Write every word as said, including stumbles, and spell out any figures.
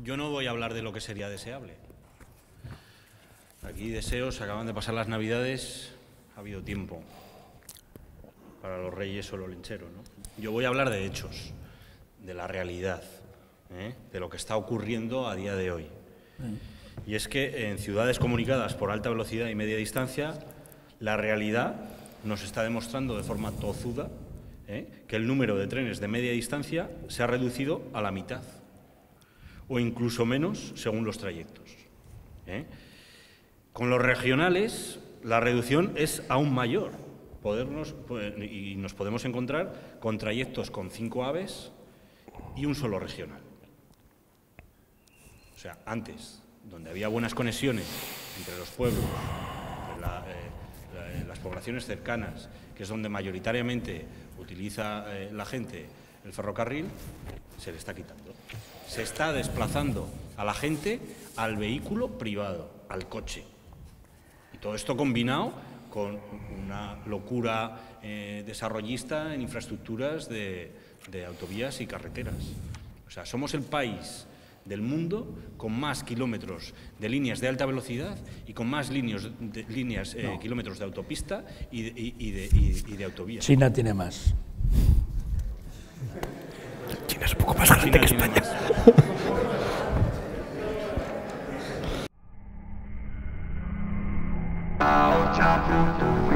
Yo no voy a hablar de lo que sería deseable. Aquí deseos, acaban de pasar las Navidades, ha habido tiempo para los reyes o los lincheros, ¿no? Yo voy a hablar de hechos, de la realidad, ¿eh? de lo que está ocurriendo a día de hoy. Y es que en ciudades comunicadas por alta velocidad y media distancia, la realidad nos está demostrando de forma tozuda ¿eh? que el número de trenes de media distancia se ha reducido a la mitad, o incluso menos según los trayectos. ¿eh? Con los regionales, la reducción es aún mayor. Podernos, y nos podemos encontrar con trayectos con cinco AVEs y un solo regional. O sea, antes, donde había buenas conexiones entre los pueblos, entre la, eh, la, las poblaciones cercanas, que es donde mayoritariamente utiliza eh, la gente el ferrocarril, se le está quitando. Se está desplazando a la gente al vehículo privado, al coche. Y todo esto combinado con una locura eh, desarrollista en infraestructuras de, de autovías y carreteras. O sea, somos el país del mundo con más kilómetros de líneas de alta velocidad y con más líneas, de, líneas eh, no. kilómetros de autopista y de, y, y de, y, y de autovía. China tiene más. China es un poco más grande que España. Chao, chao,